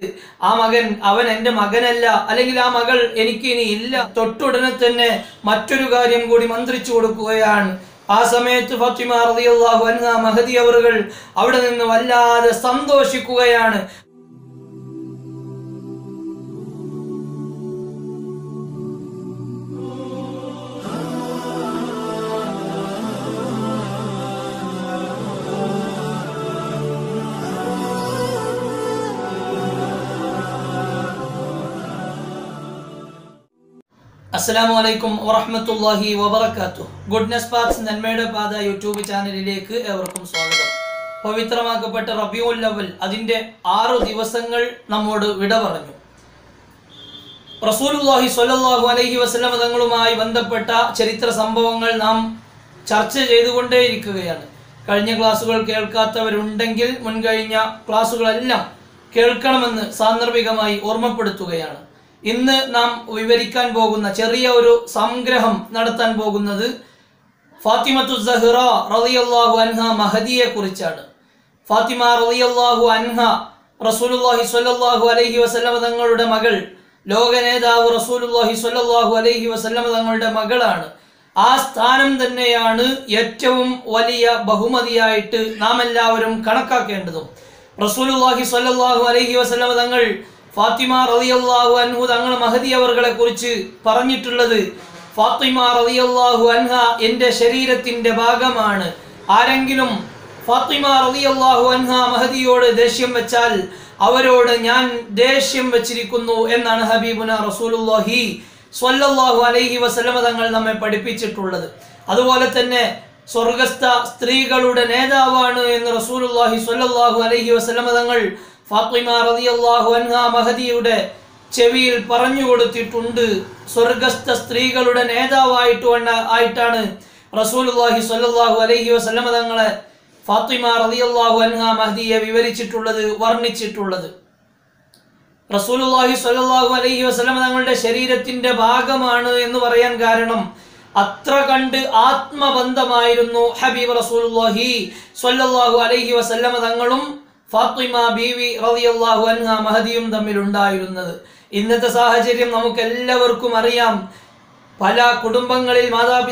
ആ മകൻ അവൻ എൻ്റെ മകനല്ല, അല്ലെങ്കിൽ ആ മകൾ എനിക്ക് ഇനി ഇല്ല. തൊട്ടുടനെ തന്നെ മറ്റൊരു കാര്യം കൂടി മന്ത്രിച്ചു കൊടുക്കുകയാണ്. ആ സമയത്ത് ഫാത്തിമ റളിയല്ലാഹു അൻഹ മഹദി അവറുകൾ അവിടെ നിന്ന് വല്ലാതെ സന്തോഷിക്കുകയാണ്. അസ്സലാമു അലൈക്കും വറഹ്മത്തുള്ളാഹി വബറകാതുഹു. ഗുഡ്നസ് പാത്സ് നന്മയുടെ പാത യൂട്യൂബ് ചാനലിലേക്ക് ഏവർക്കും സ്വാഗതം. പവിത്രമാക്കപ്പെട്ട റബീഉൽ അവ്വൽ അതിൻ്റെ 6 ദിവസങ്ങൾ നമ്മോട് വിട പറഞ്ഞു. റസൂലുള്ളാഹി സ്വല്ലല്ലാഹു അലൈഹി വസല്ലം തങ്ങളുമായി ബന്ധപ്പെട്ട ചരിത്ര സംഭവങ്ങൾ നാം ചർച്ച ചെയ്തുകൊണ്ടേയിരിക്കുകയാണ്. കഴിഞ്ഞ ക്ലാസ്സുകൾ കേൾക്കാത്തവരുണ്ടെങ്കിൽ മുൻകഴിഞ്ഞ ക്ലാസ്സുകളെല്ലാം കേൾക്കണമെന്ന് സാന്ദർഭികമായി ഓർമ്മപ്പെടുത്തുകയാണ്. ഇന്ന് നാം വിവരിക്കാൻ പോകുന്ന ചെറിയ ഒരു സംഗ്രഹം നടത്താൻ പോകുന്നത് ഫാത്തിമത്തു സഹ്റ റളിയല്ലാഹു അൻഹ മഹദിയെ കുറിച്ചാണ്. ഫാത്തിമ റളിയല്ലാഹു അൻഹ റസൂലുള്ളാഹി സ്വല്ലല്ലാഹു അലൈഹി വസല്ലം തങ്ങളുടെ മകൾ, ലോക നേതാവ് റസൂലുള്ളാഹി സ്വല്ലല്ലാഹു അലൈഹി വസല്ലം തങ്ങളുടെ മകളാണ്. ആ സ്ഥാനം തന്നെയാണ് ഏറ്റവും വലിയ ബഹുമതിയായിട്ട് നാം എല്ലാവരും കണക്കാക്കേണ്ടതും. റസൂലുള്ളാഹി സ്വല്ലല്ലാഹു അലൈഹി വസല്ലം തങ്ങൾ ഫാത്തിമ റളിയല്ലാഹു അൻഹു തങ്ങൾ മഹദി അവർകളെ കുറിച്ച് പറഞ്ഞിട്ടുള്ളത്, ഫാത്തിമ റളിയല്ലാഹു അൻഹ എൻ്റെ ശരീരത്തിൻ്റെ ഭാഗമാണ്. ആരെങ്കിലും ഫാത്തിമ റളിയല്ലാഹു അൻഹ മഹദിയോട് ദേഷ്യം വെച്ചാൽ അവരോട് ഞാൻ ദേഷ്യം വെച്ചിരിക്കുന്നു എന്നാണ് ഹബീബുന റസൂലുള്ളാഹി സ്വല്ലല്ലാഹു അലൈഹി വസല്ലം തങ്ങൾ നമ്മെ പഠിപ്പിച്ചിട്ടുള്ളത്. അതുപോലെ തന്നെ സ്വർഗസ്ഥ സ്ത്രീകളുടെ നേതാവാണ് എന്ന് റസൂലുള്ളാഹി സ്വല്ലല്ലാഹു അലൈഹി വസല്ലം തങ്ങൾ ഫാത്തിമ റളിയല്ലാഹു അൻഹ മഹദിയുടെ ചെവിയിൽ പറഞ്ഞു കൊടുത്തിട്ടുണ്ട്. സ്വർഗസ്ഥ സ്ത്രീകളുടെ നേതാവായിട്ടാണ് റസൂലുള്ളാഹി സ്വല്ലല്ലാഹു അലൈഹി വസല്ലം തങ്ങളെ ഫാത്തിമ റളിയല്ലാഹു അൻഹ മഹദിയെ വിവരിച്ചിട്ടുള്ളത്, വർണ്ണിച്ചിട്ടുള്ളത്. റസൂലുള്ളാഹി സ്വല്ലല്ലാഹു അലൈഹി വസല്ലം തങ്ങളുടെ ശരീരത്തിന്റെ ഭാഗമാണ് എന്ന് പറയാൻ കാരണം അത്ര കണ്ട് ആത്മബന്ധമായിരുന്നു ഹബീബ് റസൂലുള്ളാഹി സ്വല്ലല്ലാഹു അലൈഹി വസല്ലം തങ്ങളും ഫാത്തിമ ബീവി റളിയല്ലാഹു അൻഹ മഹദിയും തമ്മിലുണ്ടായിരുന്നത്. ഇന്നത്തെ സാഹചര്യം നമുക്ക് എല്ലാവർക്കും അറിയാം. പല കുടുംബങ്ങളിൽ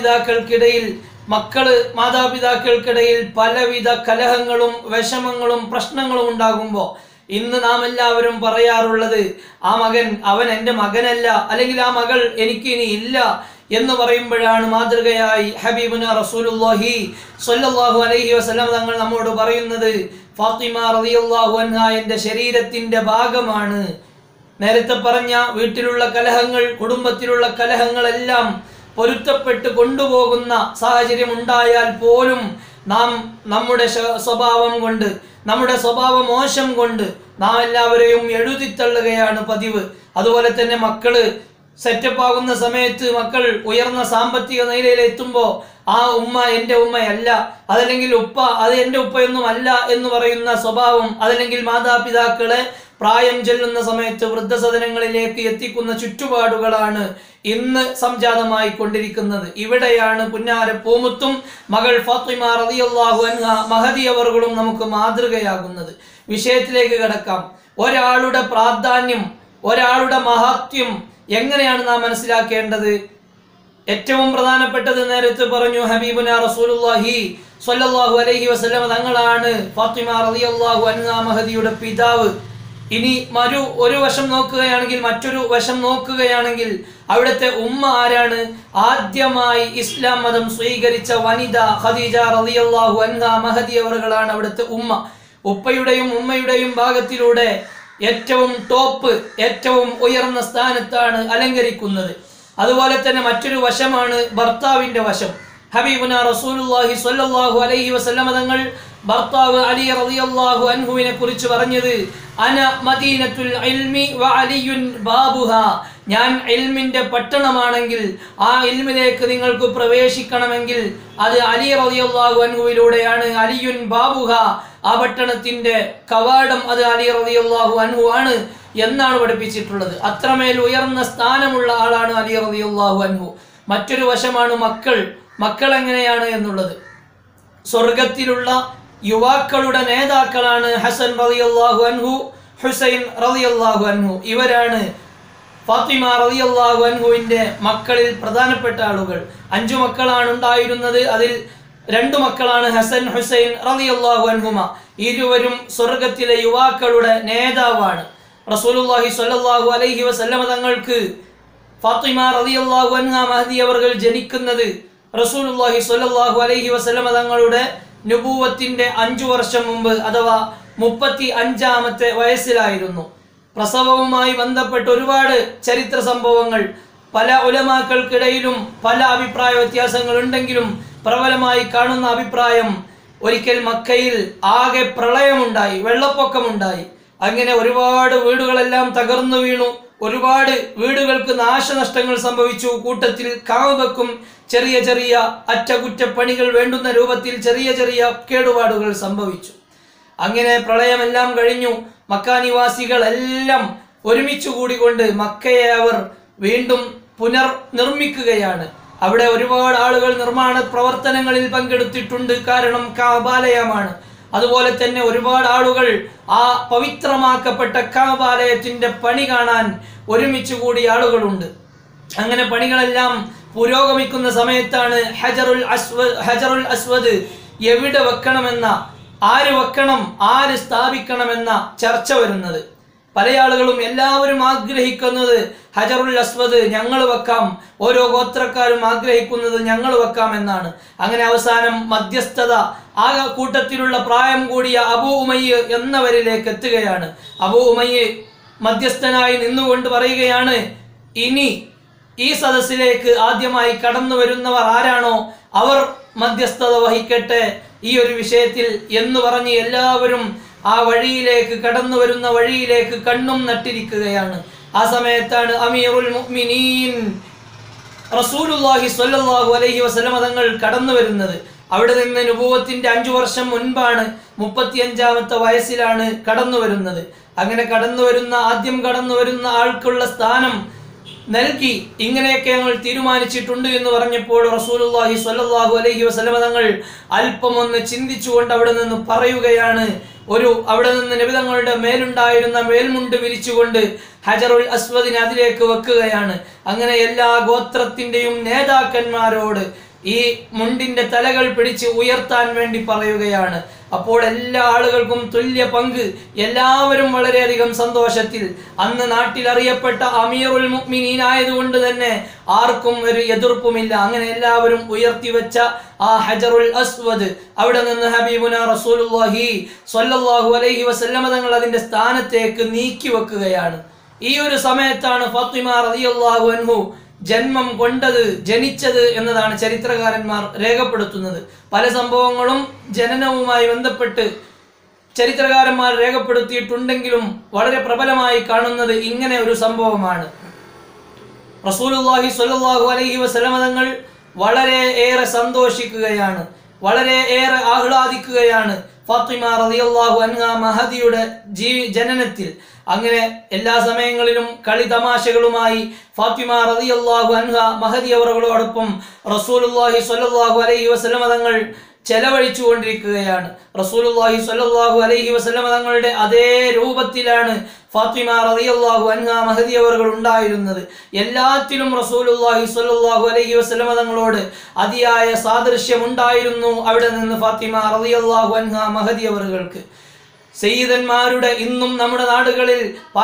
മാതാപിതാക്കൾക്കിടയിൽ പലവിധ കലഹങ്ങളും വിഷമങ്ങളും പ്രശ്നങ്ങളും ഉണ്ടാകുമ്പോൾ ഇന്ന് നാം എല്ലാവരും പറയാറുള്ളത്, ആ മകൻ അവൻ എൻ്റെ മകനല്ല, അല്ലെങ്കിൽ ആ മകൾ എനിക്ക് ഇനി ഇല്ല എന്ന് പറയുമ്പോഴാണ് മാതൃകയായി ഹബീബുന റസൂലുള്ളാഹി സ്വല്ലല്ലാഹു അലൈഹി വസല്ലം തങ്ങൾ നമ്മോട് പറയുന്നത്, ഫാത്തിമ റളിയല്ലാഹു അൻഹ എൻ്റെ ശരീരത്തിൻ്റെ ഭാഗമാണ്. നേരത്തെ പറഞ്ഞ വീട്ടിലുള്ള കലഹങ്ങൾ, കുടുംബത്തിലുള്ള കലഹങ്ങളെല്ലാം പൊരുത്തപ്പെട്ട് കൊണ്ടുപോകുന്ന സാഹചര്യം ഉണ്ടായാൽ പോലും നാം നമ്മുടെ സ്വഭാവം കൊണ്ട്, നമ്മുടെ സ്വഭാവ മോശം കൊണ്ട് നാം എല്ലാവരെയും എഴുതിത്തള്ളുകയാണ് പതിവ്. അതുപോലെ തന്നെ മക്കള് സെറ്റപ്പ് ആകുന്ന സമയത്ത്, മക്കൾ ഉയർന്ന സാമ്പത്തിക നിലയിൽ എത്തുമ്പോൾ ആ ഉമ്മ എൻ്റെ ഉമ്മയല്ല, അതല്ലെങ്കിൽ ഉപ്പ അത് എൻ്റെ ഉപ്പയൊന്നും അല്ല എന്ന് പറയുന്ന സ്വഭാവം, അതല്ലെങ്കിൽ മാതാപിതാക്കളെ പ്രായം ചെല്ലുന്ന സമയത്ത് വൃദ്ധസദനങ്ങളിലേക്ക് എത്തിക്കുന്ന ചുറ്റുപാടുകളാണ് ഇന്ന് സംജാതമായി കൊണ്ടിരിക്കുന്നത്. ഇവിടെയാണ് പുന്നാര പൂമുത്തും മകൾ ഫാത്തിമ റളിയല്ലാഹു അൻഹ മഹദി അവറുകളും നമുക്ക് മാതൃകയാകുന്നത്. വിഷയത്തിലേക്ക് കടക്കാം. ഒരാളുടെ പ്രാധാന്യം, ഒരാളുടെ മഹത്വം എങ്ങനെയാണ് നാം മനസ്സിലാക്കേണ്ടത്? ഏറ്റവും പ്രധാനപ്പെട്ടത് നേരത്തെ പറഞ്ഞു, ഹബീബുന റസൂലുള്ളാഹി സ്വല്ലല്ലാഹു അലൈഹി വസല്ലം തങ്ങളാണ് ഫാത്തിമ റളിയല്ലാഹു അൻഹ മഹദിയുടെ പിതാവ്. ഇനി ഒരു വശം നോക്കുകയാണെങ്കിൽ, മറ്റൊരു വശം നോക്കുകയാണെങ്കിൽ അവിടുത്തെ ഉമ്മ ആരാണ്? ആദ്യമായി ഇസ്ലാം മതം സ്വീകരിച്ച വനിത ഖദീജ റളിയല്ലാഹു അൻഹ മഹദി അവറുകളാണ് അവിടുത്തെ ഉമ്മ. ഉപ്പയുടെയും ഉമ്മയുടെയും ഭാഗത്തിലൂടെ ഏറ്റവും ടോപ്പ്, ഏറ്റവും ഉയർന്ന സ്ഥാനത്താണ് അലങ്കരിക്കുന്നത്. അതുപോലെ തന്നെ മറ്റൊരു വശമാണ് ഭർത്താവിൻ്റെ വശം. ഹബീബുന റസൂലുള്ളാഹി സ്വല്ലല്ലാഹു അലൈഹി വസല്ലം തങ്ങൾ ഭർത്താവ് അലി റളിയല്ലാഹു അൻഹുവിനെ കുറിച്ച് പറഞ്ഞത്, അന മദീനത്തുൽ ഇൽമി വ അലിയുൻ ബാബുഹാ, ഞാൻ ഇൽമിന്റെ പട്ടണമാണെങ്കിൽ ആ ഇൽമിലേക്ക് നിങ്ങൾക്ക് പ്രവേശിക്കണമെങ്കിൽ അത് അലി റളിയല്ലാഹു അൻഹുവിലൂടെയാണ്. അലിയുൻ ബാബുഹാ, ആ പട്ടണത്തിന്റെ കവാടം അത് അലി റളിയല്ലാഹു അൻഹു ആണ് എന്നാണ് പഠിപ്പിച്ചിട്ടുള്ളത്. അത്രമേൽ ഉയർന്ന സ്ഥാനമുള്ള ആളാണ് അലി റളിയല്ലാഹു അൻഹു. മറ്റൊരു വശമാണ് മക്കൾ എങ്ങനെയാണ് എന്നുള്ളത്. സ്വർഗത്തിലുള്ള യുവാക്കളുടെ നേതാക്കളാണ് ഹസൻ റളിയല്ലാഹു അൻഹു, ഹുസൈൻ റളിയല്ലാഹു അൻഹു. ഇവരാണ് ഫാത്തിമ റളിയല്ലാഹു അൻഹുവിന്റെ മക്കളിൽ പ്രധാനപ്പെട്ട ആളുകൾ. 5 മക്കളാണ് ഉണ്ടായിരുന്നത്. അതിൽ 2 മക്കളാണ് ഹസൻ ഹുസൈൻ റളിയല്ലാഹു അൻഹുമ. ഇരുവരും സ്വർഗത്തിലെ യുവാക്കളുടെ നേതാവാണ്. റസൂലുള്ളാഹി സ്വല്ലല്ലാഹു അലൈഹി വസല്ലമ തങ്ങൾക്ക് ഫാത്തിമ റളിയല്ലാഹു അൻഹ മഹദി അവർകൾ ജനിക്കുന്നത് റസൂലുള്ളാഹി സ്വല്ലല്ലാഹു അലൈഹി വസല്ലമ തങ്ങളുടെ നുബുവത്തിന്റെ 5 വർഷം മുമ്പ്, അഥവാ 35-ാമത്തെ വയസ്സിലായിരുന്നു. പ്രസവവുമായി ബന്ധപ്പെട്ട് ഒരുപാട് ചരിത്ര സംഭവങ്ങൾ പല ഉലമാക്കൾക്കിടയിലും പല അഭിപ്രായ വ്യത്യാസങ്ങൾ ഉണ്ടെങ്കിലും പ്രബലമായി കാണുന്ന അഭിപ്രായം, ഒരിക്കൽ മക്കയിൽ ആകെ പ്രളയമുണ്ടായി, വെള്ളപ്പൊക്കമുണ്ടായി. അങ്ങനെ ഒരുപാട് വീടുകളെല്ലാം തകർന്നു വീണു. ഒരുപാട് വീടുകൾക്ക് നാശനഷ്ടങ്ങൾ സംഭവിച്ചു. കൂട്ടത്തിൽ കാവക്കും ചെറിയ ചെറിയ അറ്റകുറ്റപ്പണികൾ വേണ്ടുന്ന രൂപത്തിൽ ചെറിയ ചെറിയ കേടുപാടുകൾ സംഭവിച്ചു. അങ്ങനെ പ്രളയമെല്ലാം കഴിഞ്ഞു. മക്കാനിവാസികൾ എല്ലാം ഒരുമിച്ചു കൂടിക്കൊണ്ട് മക്കയെ അവർ വീണ്ടും പുനർനിർമ്മിക്കുകയാണ്. അവിടെ ഒരുപാട് ആളുകൾ നിർമ്മാണ പ്രവർത്തനങ്ങളിൽ പങ്കെടുത്തിട്ടുണ്ട്. കാരണം കഅബാലയമാണ്. അതുപോലെ തന്നെ ഒരുപാട് ആളുകൾ ആ പവിത്രമാക്കപ്പെട്ട കഅബാലയത്തിന്റെ പണി കാണാൻ ഒരുമിച്ച് കൂടിയ ആളുകളുണ്ട്. അങ്ങനെ പണികളെല്ലാം പുരോഗമിക്കുന്ന സമയത്താണ് ഹജറുൽ അസ്വദ് എവിടെ വെക്കണമെന്ന, ആര് വെക്കണം, ആര് സ്ഥാപിക്കണമെന്ന ചർച്ച വരുന്നത്. പല ആളുകളും എല്ലാവരും ആഗ്രഹിക്കുന്നത് ഹജറുൽ അസ്വദ് ഞങ്ങൾ വെക്കാം, ഓരോ ഗോത്രക്കാരും ആഗ്രഹിക്കുന്നത് ഞങ്ങൾ വെക്കാം എന്നാണ്. അങ്ങനെ അവസാനം മധ്യസ്ഥത ആ കൂട്ടത്തിലുള്ള പ്രായം കൂടിയ അബൂ ഉമയ്യ എന്നവരിലേക്ക് എത്തുകയാണ്. അബൂ ഉമയ്യ മധ്യസ്ഥനായി നിന്നുകൊണ്ട് പറയുകയാണ്, ഇനി ഈ സദസ്സിലേക്ക് ആദ്യമായി കടന്നു വരുന്നവർ ആരാണോ അവർ മധ്യസ്ഥത വഹിക്കട്ടെ ഈ ഒരു വിഷയത്തിൽ എന്ന് പറഞ്ഞ് എല്ലാവരും ആ വഴിയിലേക്ക്, കടന്നു വരുന്ന വഴിയിലേക്ക് കണ്ണും നട്ടിരിക്കുകയാണ്. ആ സമയത്താണ് അമീറുൽ മുഅ്മിനീൻ റസൂലുള്ളാഹി സ്വല്ലല്ലാഹു അലൈഹി വസല്ലമ തങ്ങൾ കടന്നു വരുന്നത്. അവിടെ നിന്ന് നുബുവത്തിന്റെ 5 വർഷം മുൻപാണ്, 35-ാമത്തെ വയസ്സിലാണ് കടന്നു വരുന്നത്. അങ്ങനെ ആദ്യം കടന്നു വരുന്ന ആൾക്കുള്ള സ്ഥാനം നൽകി ഇങ്ങനെയൊക്കെ ഞങ്ങൾ തീരുമാനിച്ചിട്ടുണ്ട് എന്ന് പറഞ്ഞപ്പോൾ റസൂലുള്ളാഹി സ്വല്ലല്ലാഹു അലൈഹി വസല്ലമ തങ്ങൾ അല്പം ഒന്ന് ചിന്തിച്ചുകൊണ്ട് അവിടെ നിന്ന് പറയുകയാണ്, അവിടെ നിന്ന് നബി തങ്ങളുടെ മേലുണ്ടായിരുന്ന മേൽമുണ്ട് വിരിച്ചുകൊണ്ട് ഹജറുൽ അസ്വദിനെ അതിലേക്ക് വെക്കുകയാണ്. അങ്ങനെ എല്ലാ ഗോത്രത്തിന്റെയും നേതാക്കന്മാരോട് ഈ മുണ്ടിന്റെ തലകൾ പിടിച്ച് ഉയർത്താൻ വേണ്ടി പറയുകയാണ്. അപ്പോൾ എല്ലാ ആളുകൾക്കും തുല്യ പങ്ക്, എല്ലാവരും വളരെയധികം സന്തോഷത്തിൽ. അന്ന് നാട്ടിൽ അറിയപ്പെട്ട അമീറുൽ മുഅ്മിനീൻ ആയതുകൊണ്ട് തന്നെ ആർക്കും ഒരു എതിർപ്പുമില്ല. അങ്ങനെ എല്ലാവരും ഉയർത്തിവെച്ച ആ ഹജറുൽ അസ്വദ് അവിടെ നിന്ന് ഹബീബുന റസൂലുള്ളാഹി സ്വല്ലല്ലാഹു അലൈഹി വസല്ലമ തങ്ങൾ അതിന്റെ സ്ഥാനത്തേക്ക് നീക്കി വെക്കുകയാണ്. ഈ ഒരു സമയത്താണ് ഫാത്തിമ റളിയല്ലാഹു അൻഹു ജനിച്ചത് എന്നതാണ് ചരിത്രകാരന്മാർ രേഖപ്പെടുത്തുന്നത്. പല സംഭവങ്ങളും ജനനവുമായി ബന്ധപ്പെട്ട് ചരിത്രകാരന്മാർ രേഖപ്പെടുത്തിയിട്ടുണ്ടെങ്കിലും വളരെ പ്രബലമായി കാണുന്നത് ഇങ്ങനെ ഒരു സംഭവമാണ്. റസൂലുള്ളാഹി സ്വല്ലല്ലാഹു അലൈഹി വസല്ലമ തങ്ങൾ വളരെ ഏറെ സന്തോഷിക്കുകയാണ്, വളരെ ഏറെ ആഹ്ലാദിക്കുകയാണ് ഫാത്തിമ റളിയല്ലാഹു അൻഹ മഹദിയുടെ ജനനത്തിൽ. അങ്ങനെ എല്ലാ സമയങ്ങളിലും കളി തമാശകളുമായി ഫാത്തിമ റളിയല്ലാഹു അൻഹ മഹദി അവറുകളോടൊപ്പം റസൂലുള്ളാഹി സ്വല്ലല്ലാഹു അലൈഹി വസല്ലമ തങ്ങൾ ചെലവഴിച്ചു കൊണ്ടിരിക്കുകയാണ്. റസൂലുള്ളാഹി സ്വല്ലല്ലാഹു അലൈഹി വസല്ലമ തങ്ങളുടെ അതേ രൂപത്തിലാണ് ഫാത്തിമ റളിയല്ലാഹു അൻഹ മഹദി അവറുകൾ ഉണ്ടായിരുന്നത്. എല്ലാത്തിലും റസൂലുള്ളാഹി സ്വല്ലല്ലാഹു അലൈഹി വസല്ലമ തങ്ങളോട് അതിയായ സാദൃശ്യം ഉണ്ടായിരുന്നു അവിടെ നിന്ന് ഫാത്തിമ റളിയല്ലാഹു അൻഹ മഹദി അവറുകൾക്ക്. സയ്യിദന്മാരുടെ ഇന്നും നമ്മുടെ നാടുകളിൽ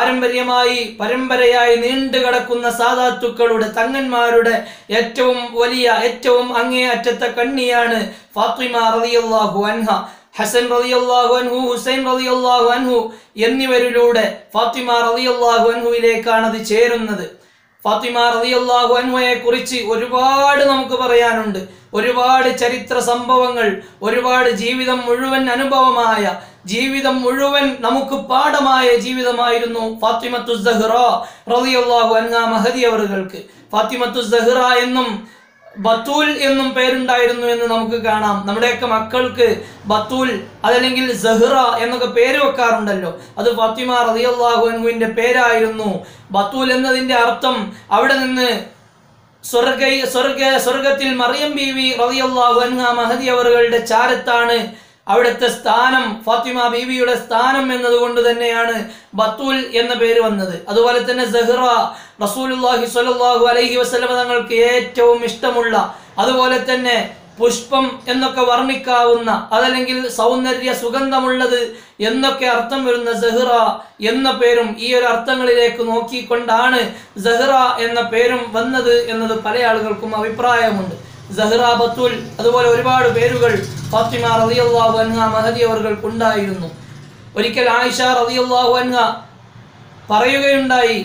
പരമ്പരയായി നീണ്ടു കിടക്കുന്ന സാദാത്തുക്കളുടെ തങ്ങന്മാരുടെ ഏറ്റവും വലിയ, ഏറ്റവും അങ്ങേയറ്റത്തെ കണ്ണിയാണ് ഫാത്തിമ റളിയല്ലാഹു അൻഹ. ഹസൻ റളിയല്ലാഹു അൻഹു, ഹുസൈൻ റളിയല്ലാഹു അൻഹു എന്നിവരിലൂടെ ഫാത്തിമ റളിയല്ലാഹു അൻഹുവിലേക്കാണ് അത് ചേരുന്നത്. ഫാത്തിമ റളിയല്ലാഹു അൻഹയെ കുറിച്ച് ഒരുപാട് നമുക്ക് പറയാനുണ്ട്. ഒരുപാട് ചരിത്ര സംഭവങ്ങൾ, ഒരുപാട് ജീവിതം മുഴുവൻ അനുഭവമായ, ജീവിതം മുഴുവൻ നമുക്ക് പാഠമായ ജീവിതമായിരുന്നു ഫാത്തിമത്തു സഹ്റ റളിയല്ലാഹു അൻഹ മഹദി അവറുകൾക്ക്. ഫാത്തിമത്തു സഹ്റ എന്നും ബത്തൂൽ എന്നും പേരുണ്ടായിരുന്നു എന്ന് നമുക്ക് കാണാം. നമ്മുടെയൊക്കെ മക്കൾക്ക് ബത്തൂൽ അതല്ലെങ്കിൽ സഹ്റ എന്നൊക്കെ പേര് വെക്കാറുണ്ടല്ലോ. അത് ഫാത്തിമ റളിയല്ലാഹു അൻഹുവിന്റെ പേരായിരുന്നു. ബത്തൂൽ എന്നതിന്റെ അർത്ഥം അവിടെ നിന്ന് സ്വർഗത്തിൽ മറിയം ബീവി റളിയല്ലാഹു അൻഹ മഹദി അവറുകളുടെ ചാരത്താണ് അവിടുത്തെ സ്ഥാനം, ഫാത്തിമ ബീവിയുടെ സ്ഥാനം എന്നതുകൊണ്ട് തന്നെയാണ് ബത്തൂൽ എന്ന പേര് വന്നത്. അതുപോലെ തന്നെ സഹ്റ, റസൂലുള്ളാഹി സ്വല്ലല്ലാഹു അലൈഹി വസല്ലം തങ്ങൾക്ക് ഏറ്റവും ഇഷ്ടമുള്ള, അതുപോലെ തന്നെ പുഷ്പം എന്നൊക്കെ വർണ്ണിക്കാവുന്ന, അതല്ലെങ്കിൽ സൗന്ദര്യ സുഗന്ധമുള്ളത് എന്നൊക്കെ അർത്ഥം വരുന്ന സഹ്റ എന്ന പേരും ഈ ഒരു അർത്ഥങ്ങളിലേക്ക് നോക്കിക്കൊണ്ടാണ് സഹ്റ എന്ന പേരും വന്നത് എന്നത് പല ആളുകൾക്കും അഭിപ്രായമുണ്ട്. സഹ്റ, ബത്തൂൽ, അതുപോലെ ഒരുപാട് പേരുകൾ ഫാത്തിമ റളിയല്ലാഹു അൻഹ മഹദി അവർക്ക് ഉണ്ടായിരുന്നു. ഒരിക്കൽ ആയിഷ റളിയല്ലാഹു അൻഹ പറയുകയുണ്ടായി,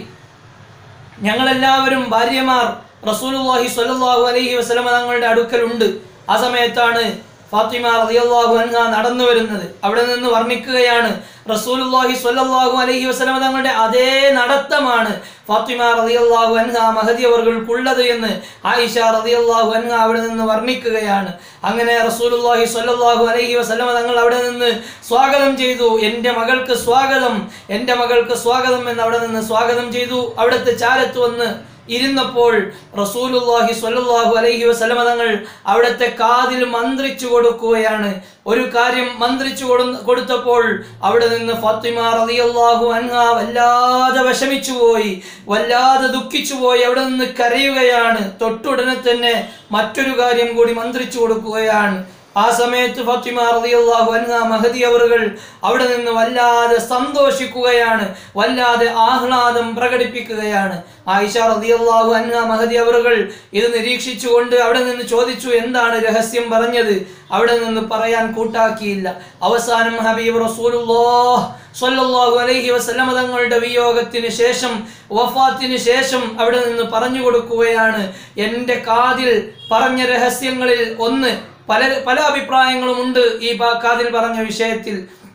ഞങ്ങളെല്ലാവരും ഭാര്യമാർ റസൂലുള്ളാഹി സ്വല്ലല്ലാഹു അലൈഹി വസല്ലം തങ്ങളുടെ അടുക്കലുണ്ട്. ആ സമയത്താണ് ഫാത്തിമ റളിയല്ലാഹു അൻഹ നടന്നു വരുന്നത്. അവിടെ നിന്ന് വർണ്ണിക്കുകയാണ്, റസൂലുള്ളാഹി സ്വല്ലല്ലാഹു അലൈഹി വസല്ലം തങ്ങളുടെ അതേ നടത്തമാണ് ഫാത്തിമ റളിയല്ലാഹു അൻഹ മഹദി അവർക്കുള്ളത് എന്ന് ആയിഷ റളിയല്ലാഹു അൻഹ അവിടെ നിന്ന് വർണ്ണിക്കുകയാണ്. അങ്ങനെ റസൂലുള്ളാഹി സ്വല്ലല്ലാഹു അലൈഹി വസല്ലം തങ്ങൾ അവിടെ നിന്ന് സ്വാഗതം ചെയ്തു. എൻ്റെ മകൾക്ക് സ്വാഗതം, എൻ്റെ മകൾക്ക് സ്വാഗതം എന്ന് അവിടെ നിന്ന് സ്വാഗതം ചെയ്തു. അവിടുത്തെ ചാരത്ത് വന്ന് ഇരുന്നപ്പോൾ റസൂലുള്ളാഹി സ്വല്ലല്ലാഹു അലൈഹി വസല്ലം തങ്ങൾ അവിടുത്തെ കാതിൽ മന്ത്രിച്ചു കൊടുക്കുകയാണ്. ഒരു കാര്യം മന്ത്രിച്ചു കൊടുത്തപ്പോൾ അവിടെ നിന്ന് ഫാത്തിമ റളിയല്ലാഹു അൻഹ വല്ലാതെ വിഷമിച്ചു പോയി, വല്ലാതെ ദുഃഖിച്ചു പോയി, അവിടെ നിന്ന് കരയുകയാണ്. തൊട്ടുടനെ തന്നെ മറ്റൊരു കാര്യം കൂടി മന്ത്രിച്ചു കൊടുക്കുകയാണ്. ആ സമയത്ത് ഫാത്തിമ റളിയല്ലാഹു അൻഹ മഹദി അവറുകൾ അവിടെ നിന്ന് വല്ലാതെ സന്തോഷിക്കുകയാണ്, വല്ലാതെ ആഹ്ലാദം പ്രകടിപ്പിക്കുകയാണ്. ആയിഷ റളിയല്ലാഹു അൻഹ മഹദി അവറുകൾ ഇത് നിരീക്ഷിച്ചുകൊണ്ട് അവിടെ നിന്ന് ചോദിച്ചു, എന്താണ് രഹസ്യം പറഞ്ഞത്? അവിടെ നിന്ന് പറയാൻ കൂട്ടാക്കിയില്ല. അവസാനം ഹബീബ് റസൂലുള്ളാഹി സ്വല്ലല്ലാഹു അലൈഹി വസല്ലം തങ്ങളുടെ വിയോഗത്തിന് ശേഷം, വഫാത്തിന് ശേഷം അവിടെ നിന്ന് പറഞ്ഞു കൊടുക്കുകയാണ്, എൻ്റെ കാതിൽ പറഞ്ഞ രഹസ്യങ്ങളിൽ ഒന്ന്, പല അഭിപ്രായങ്ങളും ഉണ്ട് ഈ കാതിൽ പറഞ്ഞ വിഷയത്തിൽ.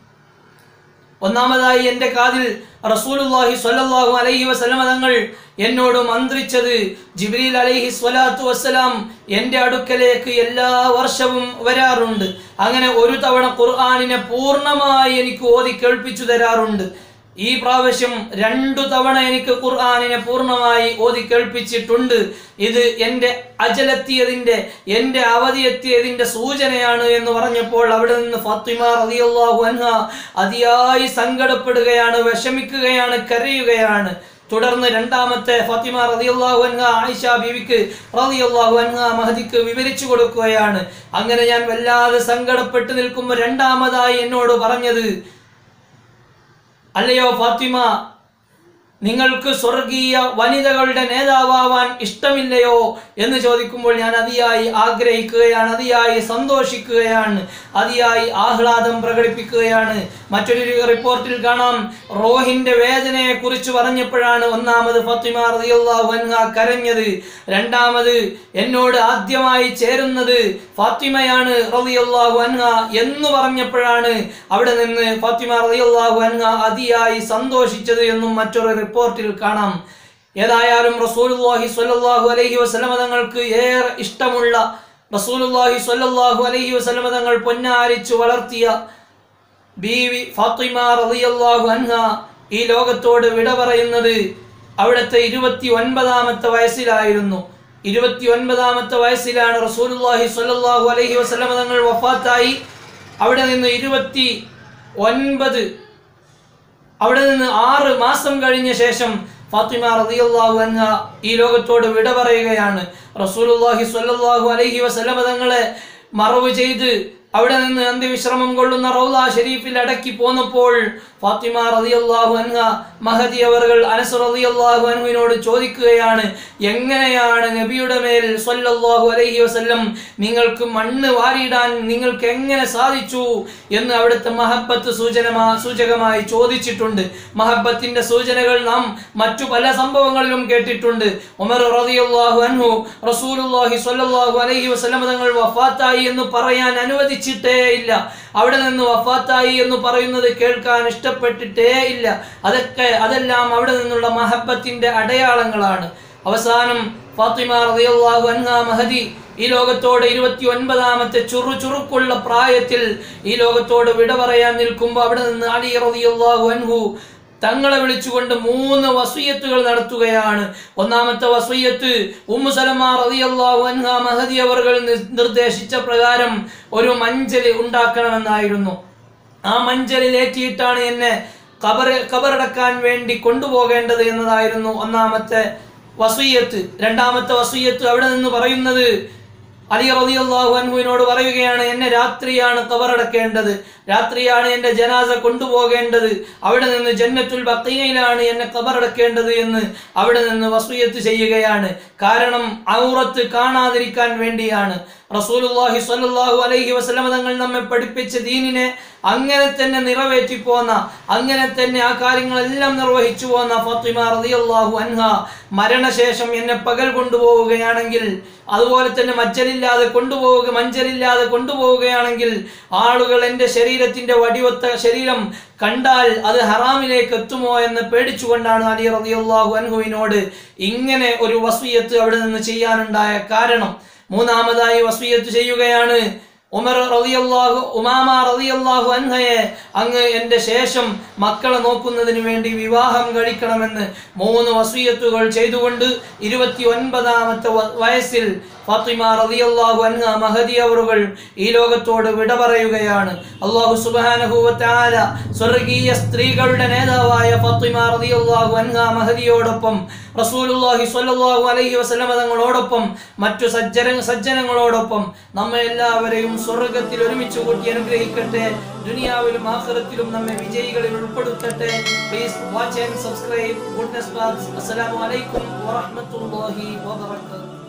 ഒന്നാമതായി എൻ്റെ കാതിൽ റസൂലുള്ളാഹി സ്വല്ലല്ലാഹു അലൈഹി വസല്ലം തങ്ങൾ എന്നോട് മന്ത്രിച്ചത്, ജിബ്രീൽ അലൈഹി സ്വലാത്തു വസ്സലാം എൻ്റെ അടുക്കലേക്ക് എല്ലാ വർഷവും വരാറുണ്ട്. അങ്ങനെ ഒരു തവണ ഖുർആനിനെ പൂർണ്ണമായി എനിക്ക് ഓതി കേൾപ്പിച്ചു തരാറുണ്ട്. ഈ പ്രാവശ്യം 2 തവണ എനിക്ക് ഖുർആനിനെ പൂർണ്ണമായി ഓതി കേൾപ്പിച്ചിട്ടുണ്ട്. ഇത് എൻ്റെ അജലെത്തിയതിൻ്റെ, എൻ്റെ അവധിയെത്തിയതിൻ്റെ സൂചനയാണ് എന്ന് പറഞ്ഞപ്പോൾ അവിടെ നിന്ന് ഫാത്തിമ റളിയല്ലാഹു അൻഹ അതിയായി സങ്കടപ്പെടുകയാണ്, വിഷമിക്കുകയാണ്, കരയുകയാണ്. തുടർന്ന് രണ്ടാമത്തെ ഫാത്തിമ റളിയല്ലാഹു അൻഹ ആയിഷ ബീവിക്ക് റളിയല്ലാഹു അൻഹ മഹദിക്ക് വിവരിച്ചു കൊടുക്കുകയാണ്. അങ്ങനെ ഞാൻ വല്ലാതെ സങ്കടപ്പെട്ട് നിൽക്കുമ്പോൾ രണ്ടാമതായി എന്നോട് പറഞ്ഞത്, അല്ലയോ ഫാത്തിമ, നിങ്ങൾക്ക് സ്വർഗീയ വനിതകളുടെ നേതാവാൻ ഇഷ്ടമില്ലയോ എന്ന് ചോദിക്കുമ്പോൾ ഞാൻ അതിയായി ആഗ്രഹിക്കുകയാണ്, അതിയായി സന്തോഷിക്കുകയാണ്, അതിയായി ആഹ്ലാദം പ്രകടിപ്പിക്കുകയാണ്. മറ്റൊരു റിപ്പോർട്ടിൽ കാണാം, റോഹിന്റെ വേദനയെ കുറിച്ച് പറഞ്ഞപ്പോഴാണ് ഒന്നാമത് ഫാത്തിമ റളിയല്ലാഹു അൻഹ കരഞ്ഞത്. രണ്ടാമത് എന്നോട് ആദ്യമായി ചേരുന്നത് ഫാത്തിമയാണ് റളിയല്ലാഹു അൻഹ എന്ന് പറഞ്ഞപ്പോഴാണ് അവിടെ നിന്ന് ഫാത്തിമ റളിയല്ലാഹു അൻഹ അതിയായി സന്തോഷിച്ചത് എന്നും മറ്റൊരു റിപ്പോർട്ടിൽ കാണാം. ഏതായാലും റസൂലുള്ളാഹി സ്വല്ലല്ലാഹു അലൈഹി വസല്ലം തങ്ങൾക്ക് ഏറെ ഇഷ്ടമുള്ള, റസൂലുള്ളാഹി സ്വല്ലല്ലാഹു അലൈഹി വസല്ലം തങ്ങൾ പൊന്നാരിച്ചു വളർത്തിയ ബീവി ഫാത്തിമ റളിയല്ലാഹു അൻഹ ഈ ലോകത്തോട് വിട പറയുന്നത് അവിടുത്തെ 29ാമത്തെ വയസ്സിലായിരുന്നു. 29ാമത്തെ വയസ്സിലാണ് റസൂലുള്ളാഹി സ്വല്ലല്ലാഹു അലൈഹി വസല്ലം തങ്ങൾ വഫാത്തായി. അവിടെ നിന്ന് 6 മാസം കഴിഞ്ഞ ശേഷം ഫാത്തിമ റളിയല്ലാഹു അൻഹ ഈ ലോകത്തോട് വിട പറയുകയാണ്. റസൂലുള്ളാഹി സ്വല്ലല്ലാഹു അലൈഹി വസല്ലം തങ്ങളെ മറവ് ചെയ്ത് അവിടെ നിന്ന് അന്ത്യവിശ്രമം കൊള്ളുന്ന റൗള ഷരീഫിൽ അടക്കി പോന്നപ്പോൾ ഫാത്തിമ റളിയല്ലാഹു അൻഹ മഹദി അവറുകൾ അനസ് റളിയല്ലാഹു അൻഹുവിനോട് ചോദിക്കുകയാണ്, എങ്ങനെയാണ് നബിയുടെ മേൽ സ്വല്ലല്ലാഹു അലൈഹി വസല്ലം നിങ്ങൾക്ക് മണ്ണ് വാരിയിടാൻ നിങ്ങൾക്ക് എങ്ങനെ സാധിച്ചു എന്ന് അവിടുത്തെ മഹബ്ബത്ത് സൂചകമായി ചോദിച്ചിട്ടുണ്ട്. മഹബ്ബത്തിന്റെ സൂചനകൾ നാം മറ്റു പല സംഭവങ്ങളിലും കേട്ടിട്ടുണ്ട്. ഉമർ റളിയല്ലാഹു അൻഹു റസൂലുള്ളാഹി സ്വല്ലല്ലാഹു അലൈഹി വസല്ലം തങ്ങൾ വഫാത്തായി എന്ന് പറയാൻ അനുവദിച്ചിട്ടേ ഇല്ല. അവിടെ നിന്ന് വഫാത്തായി എന്ന് പറയുന്നത് കേൾക്കാൻ ഇഷ്ടപ്പെട്ടിട്ടേ ഇല്ല. അതെല്ലാം അവിടെ നിന്നുള്ള മഹബ്ബത്തിന്റെ അടയാളങ്ങളാണ്. അവസാനം ഫാത്തിമ റളിയല്ലാഹു അൻഹ മഹദി ഈ ലോകത്തോട് 29ാമത്തെ ചുറുചുറുക്കുള്ള പ്രായത്തിൽ ഈ ലോകത്തോട് വിട പറയാൻ നിൽക്കുമ്പോൾ അവിടെ നിന്ന് അലി റളിയല്ലാഹു അൻഹു തങ്ങളെ വിളിച്ചുകൊണ്ട് 3 വസിയത്തുകൾ നടത്തുകയാണ്. ഒന്നാമത്തെ വസിയത്ത് ഉമ്മു സലമ റളിയല്ലാഹു അൻഹ മഹദി അവർകൾ നിർദ്ദേശിച്ച പ്രകാരം ഒരു മഞ്ചൽ ഉണ്ടാക്കണമെന്നായിരുന്നു. ആ മഞ്ചലിലേറ്റിയിട്ടാണ് എന്നെ ഖബറടക്കാൻ വേണ്ടി കൊണ്ടുപോകേണ്ടത് എന്നതായിരുന്നു ഒന്നാമത്തെ വസിയത്ത്. രണ്ടാമത്തെ വസിയത്ത് അവിടെ നിന്ന് പറയുന്നത് അലി റളിയല്ലാഹു അൻഹുവിനോട് പറയുകയാണ്, എന്നെ രാത്രിയാണ് ഖബറടക്കേണ്ടത്, രാത്രിയാണ് എൻ്റെ ജനാസ കൊണ്ടുപോകേണ്ടത്, അവിടെ നിന്ന് ജന്നത്തുൽ ബഖീയിലാണ് എന്നെ ഖബറടക്കേണ്ടത് എന്ന് അവിടെ നിന്ന് വസിയത്ത് ചെയ്യുകയാണ്. കാരണം ഔറത്ത് കാണാതിരിക്കാൻ വേണ്ടിയാണ്. റസൂലുള്ളാഹി സ്വല്ലല്ലാഹു അലൈഹി വസല്ലം തങ്ങൾ നമ്മെ പഠിപ്പിച്ച ദീനിനെ അങ്ങനെ തന്നെ നിറവേറ്റി പോന്ന, അങ്ങനെ തന്നെ ആ കാര്യങ്ങളെല്ലാം നിർവഹിച്ചു പോന്ന ഫാത്തിമ റളിയല്ലാഹു അൻഹ മരണശേഷം എന്നെ പകൽ കൊണ്ടുപോവുകയാണെങ്കിൽ, അതുപോലെ തന്നെ മഞ്ചലില്ലാതെ കൊണ്ടുപോവുകയാണെങ്കിൽ ആളുകൾ എൻ്റെ ശരീരത്തിന്റെ വടിവത്ത ശരീരം കണ്ടാൽ അത് ഹറാമിലേക്ക് എത്തുമോ എന്ന് പേടിച്ചുകൊണ്ടാണ് അലി റളിയല്ലാഹു അൻഹുവിനോട് ഇങ്ങനെ ഒരു വസിയത്ത് അവിടെ നിന്ന് ചെയ്യാനുണ്ടായ കാരണം. മൂന്നാമതായി വസിയത്ത് ചെയ്യുകയാണ്, ഉമാമ റളിയല്ലാഹു അൻഹയെ അങ്ങ് എൻ്റെ ശേഷം മക്കളെ നോക്കുന്നതിന് വേണ്ടി വിവാഹം കഴിക്കണമെന്ന് 3 വസിയത്തുകൾ ചെയ്തുകൊണ്ട് 29ാമത്തെ വയസ്സിൽ ഫാത്തിമ റളിയല്ലാഹു അൻഹ മഹദി അവറുകൾ ഈ ലോകത്തോട് വിട പറയുകയാണ്. അല്ലാഹു സുബ്ഹാനഹു വ തആല സ്വർഗീയ സ്ത്രീകളുടെ നേതാവായ ഫാത്തിമ റളിയല്ലാഹു അൻഹ മഹദിയോടൊപ്പം റസൂലുള്ളാഹി സ്വല്ലല്ലാഹു അലൈഹി വസല്ലം തങ്ങളോടൊപ്പം മറ്റു സജ്ജനങ്ങളോടൊപ്പം നമ്മെ എല്ലാവരെയും സ്വർഗ്ഗത്തിൽ ഒരുമിച്ച് കൂട്ടി അനുഗ്രഹിക്കട്ടെ. ദുനിയാവിലും ആഖിറത്തിലും നമ്മെ വിജയികളിൽ ഉൾപ്പെടുത്തട്ടെ. Please watch and subscribe goodness paths. അസ്സലാമു അലൈക്കും വറഹ്മത്തുള്ളാഹി വബറകാതുഹു.